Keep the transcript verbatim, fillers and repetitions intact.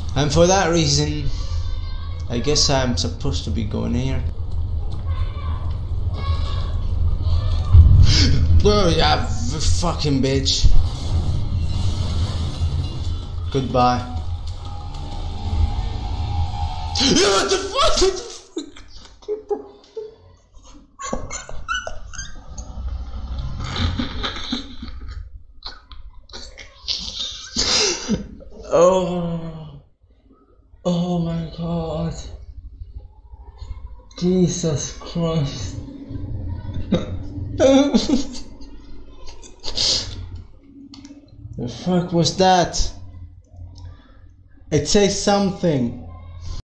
And for that reason, I guess I'm supposed to be going here. Oh yeah, fucking bitch. Goodbye. What the fuck? Oh, oh my God, Jesus Christ. The fuck was that? It says something.